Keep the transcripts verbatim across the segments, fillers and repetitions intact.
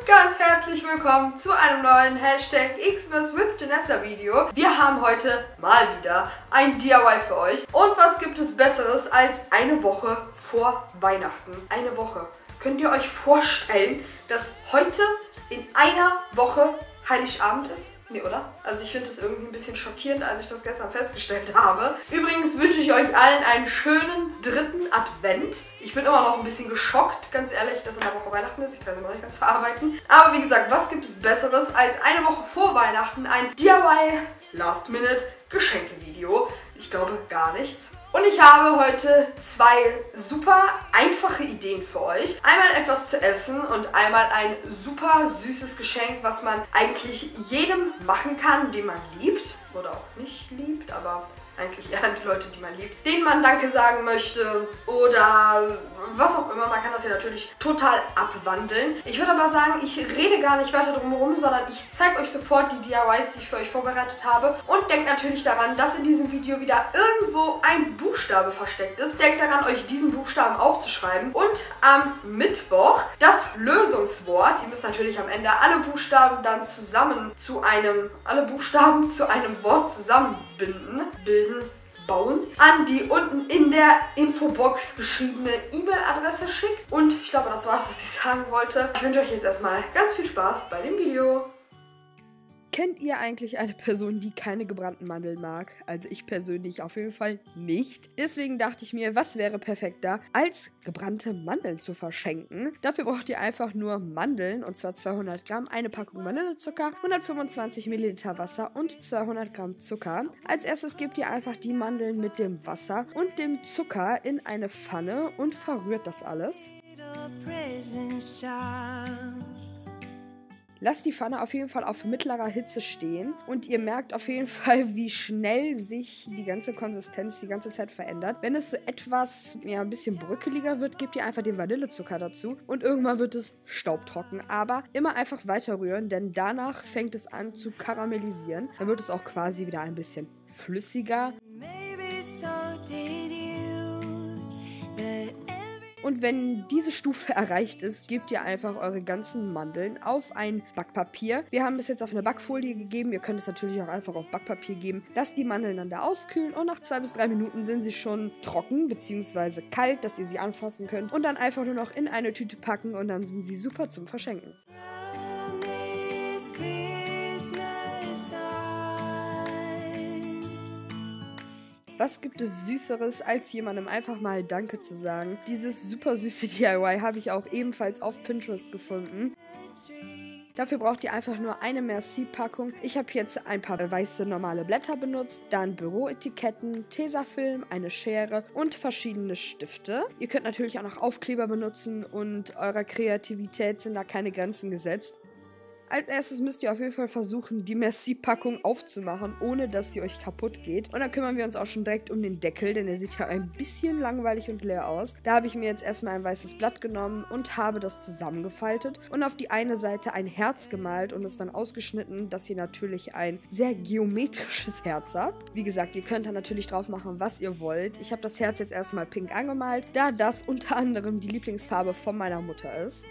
Ganz herzlich willkommen zu einem neuen Hashtag Xmas with Janessa Video. Wir haben heute mal wieder ein D I Y für euch. Und was gibt es Besseres als eine Woche vor Weihnachten? Eine Woche. Könnt ihr euch vorstellen, dass heute in einer Woche Heiligabend ist? Nee, oder? Also ich finde es irgendwie ein bisschen schockierend, als ich das gestern festgestellt habe. Übrigens wünsche ich euch allen einen schönen dritten Advent. Ich bin immer noch ein bisschen geschockt, ganz ehrlich, dass in der Woche Weihnachten ist. Ich kann es noch nicht ganz verarbeiten. Aber wie gesagt, was gibt es Besseres als eine Woche vor Weihnachten ein D I Y Last-Minute-Geschenke-Video? Ich glaube gar nichts. Und ich habe heute zwei super einfache Ideen für euch. Einmal etwas zu essen und einmal ein super süßes Geschenk, was man eigentlich jedem machen kann, den man liebt. Oder auch nicht liebt, aber eigentlich eher an die Leute, die man liebt. Denen man Danke sagen möchte oder was auch immer. Man kann das ja natürlich total abwandeln. Ich würde aber sagen, ich rede gar nicht weiter drum herum, sondern ich zeige euch sofort die D I Ys, die ich für euch vorbereitet habe. Und denkt natürlich daran, dass in diesem Video wieder irgendwo ein Buchstabe versteckt ist. Denkt daran, euch diesen Buchstaben aufzuschreiben. Und am Mittwoch das Lösungswort. Ihr müsst natürlich am Ende alle Buchstaben dann zusammen zu einem, alle Buchstaben zu einem Wort zusammenbinden, bilden. Bauen, an die unten in der Infobox geschriebene E-Mail-Adresse schickt. Und ich glaube, das war's, was ich sagen wollte. Ich wünsche euch jetzt erstmal ganz viel Spaß bei dem Video. Kennt ihr eigentlich eine Person, die keine gebrannten Mandeln mag? Also ich persönlich auf jeden Fall nicht. Deswegen dachte ich mir, was wäre perfekter, als gebrannte Mandeln zu verschenken. Dafür braucht ihr einfach nur Mandeln, und zwar zweihundert Gramm, eine Packung Vanillezucker, hundertfünfundzwanzig Milliliter Wasser und zweihundert Gramm Zucker. Als erstes gebt ihr einfach die Mandeln mit dem Wasser und dem Zucker in eine Pfanne und verrührt das alles. Lasst die Pfanne auf jeden Fall auf mittlerer Hitze stehen und ihr merkt auf jeden Fall, wie schnell sich die ganze Konsistenz die ganze Zeit verändert. Wenn es so etwas, ja, ein bisschen bröckeliger wird, gebt ihr einfach den Vanillezucker dazu und irgendwann wird es staubtrocken. Aber immer einfach weiter rühren, denn danach fängt es an zu karamellisieren. Dann wird es auch quasi wieder ein bisschen flüssiger. Und wenn diese Stufe erreicht ist, gebt ihr einfach eure ganzen Mandeln auf ein Backpapier. Wir haben es jetzt auf eine Backfolie gegeben. Ihr könnt es natürlich auch einfach auf Backpapier geben. Lasst die Mandeln dann da auskühlen und nach zwei bis drei Minuten sind sie schon trocken bzw. kalt, dass ihr sie anfassen könnt. Und dann einfach nur noch in eine Tüte packen und dann sind sie super zum Verschenken. Was gibt es Süßeres, als jemandem einfach mal Danke zu sagen? Dieses super süße D I Y habe ich auch ebenfalls auf Pinterest gefunden. Dafür braucht ihr einfach nur eine Merci-Packung. Ich habe jetzt ein paar weiße normale Blätter benutzt, dann Büroetiketten, Tesafilm, eine Schere und verschiedene Stifte. Ihr könnt natürlich auch noch Aufkleber benutzen und eurer Kreativität sind da keine Grenzen gesetzt. Als erstes müsst ihr auf jeden Fall versuchen, die Merci-Packung aufzumachen, ohne dass sie euch kaputt geht. Und dann kümmern wir uns auch schon direkt um den Deckel, denn der sieht ja ein bisschen langweilig und leer aus. Da habe ich mir jetzt erstmal ein weißes Blatt genommen und habe das zusammengefaltet und auf die eine Seite ein Herz gemalt und es dann ausgeschnitten, dass ihr natürlich ein sehr geometrisches Herz habt. Wie gesagt, ihr könnt da natürlich drauf machen, was ihr wollt. Ich habe das Herz jetzt erstmal pink angemalt, da das unter anderem die Lieblingsfarbe von meiner Mutter ist.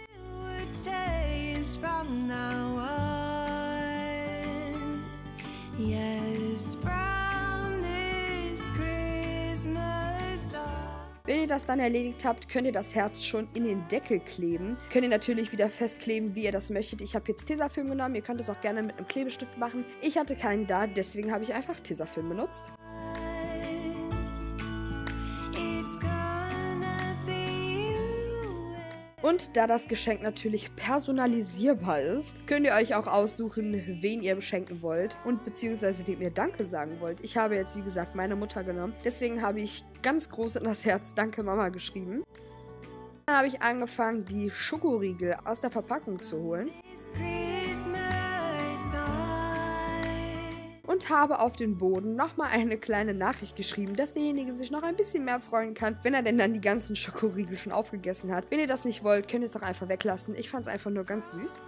From now on, yes, from this Christmas on. Wenn ihr das dann erledigt habt, könnt ihr das Herz schon in den Deckel kleben. Könnt ihr natürlich wieder festkleben, wie ihr das möchtet. Ich habe jetzt Tesafilm genommen, ihr könnt es auch gerne mit einem Klebestift machen. Ich hatte keinen da, deswegen habe ich einfach Tesafilm benutzt. Und da das Geschenk natürlich personalisierbar ist, könnt ihr euch auch aussuchen, wen ihr beschenken wollt und beziehungsweise wem ihr Danke sagen wollt. Ich habe jetzt, wie gesagt, meine Mutter genommen. Deswegen habe ich ganz groß in das Herz Danke Mama geschrieben. Dann habe ich angefangen, die Schokoriegel aus der Verpackung zu holen. Und habe auf den Boden nochmal eine kleine Nachricht geschrieben, dass derjenige sich noch ein bisschen mehr freuen kann, wenn er denn dann die ganzen Schokoriegel schon aufgegessen hat. Wenn ihr das nicht wollt, könnt ihr es doch einfach weglassen. Ich fand es einfach nur ganz süß.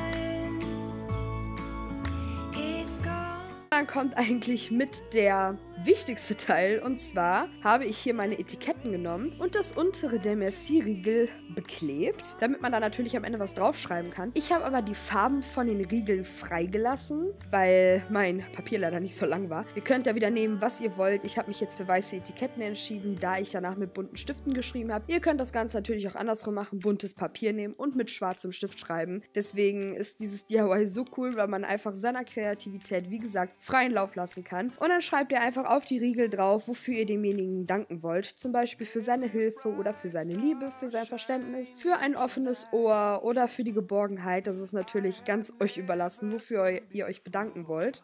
Dann kommt eigentlich mit der wichtigste Teil. Und zwar habe ich hier meine Etiketten genommen und das untere der Merci-Riegel beklebt, damit man da natürlich am Ende was draufschreiben kann. Ich habe aber die Farben von den Riegeln freigelassen, weil mein Papier leider nicht so lang war. Ihr könnt da wieder nehmen, was ihr wollt. Ich habe mich jetzt für weiße Etiketten entschieden, da ich danach mit bunten Stiften geschrieben habe. Ihr könnt das Ganze natürlich auch andersrum machen, buntes Papier nehmen und mit schwarzem Stift schreiben. Deswegen ist dieses D I Y so cool, weil man einfach seiner Kreativität, wie gesagt, freien Lauf lassen kann. Und dann schreibt ihr einfach auf die Riegel drauf, wofür ihr demjenigen danken wollt. Zum Beispiel für seine Hilfe oder für seine Liebe, für sein Verständnis, für ein offenes Ohr oder für die Geborgenheit. Das ist natürlich ganz euch überlassen, wofür ihr euch bedanken wollt.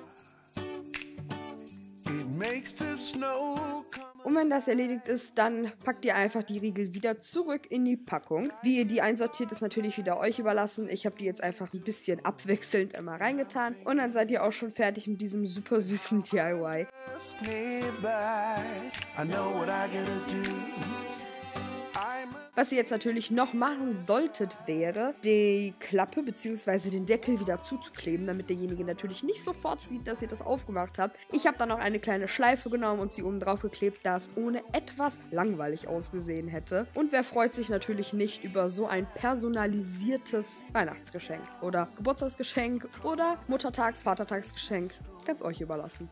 Und wenn das erledigt ist, dann packt ihr einfach die Riegel wieder zurück in die Packung. Wie ihr die einsortiert, ist natürlich wieder euch überlassen. Ich habe die jetzt einfach ein bisschen abwechselnd immer reingetan. Und dann seid ihr auch schon fertig mit diesem super süßen D I Y. Was ihr jetzt natürlich noch machen solltet, wäre, die Klappe bzw. den Deckel wieder zuzukleben, damit derjenige natürlich nicht sofort sieht, dass ihr das aufgemacht habt. Ich habe dann noch eine kleine Schleife genommen und sie oben drauf geklebt, da es ohne etwas langweilig ausgesehen hätte. Und wer freut sich natürlich nicht über so ein personalisiertes Weihnachtsgeschenk oder Geburtstagsgeschenk oder Muttertags-, Vatertagsgeschenk? Ganz euch überlassen.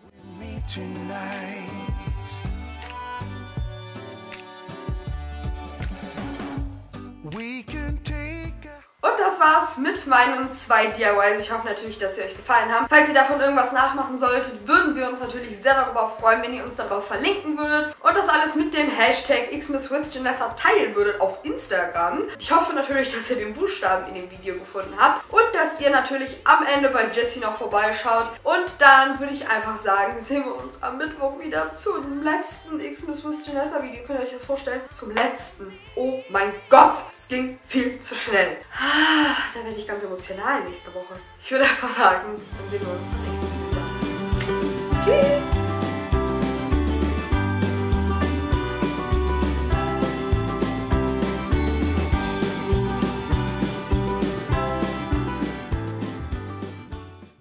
Und das war's mit meinen zwei D I Ys. Ich hoffe natürlich, dass sie euch gefallen haben. Falls ihr davon irgendwas nachmachen solltet, würden wir uns natürlich sehr darüber freuen, wenn ihr uns darauf verlinken würdet. Und das alles mit dem Hashtag xmisswithjanessa teilen würdet auf Instagram. Ich hoffe natürlich, dass ihr den Buchstaben in dem Video gefunden habt. Und dass ihr natürlich am Ende bei Jessie noch vorbeischaut. Und dann würde ich einfach sagen, sehen wir uns am Mittwoch wieder zum letzten xmisswithjanessa Video. Könnt ihr euch das vorstellen? Zum letzten. Oh mein Gott, es ging viel zu schnell. Da werde ich ganz emotional nächste Woche. Ich würde einfach sagen, dann sehen wir uns beim nächsten Mal wieder. Tschüss!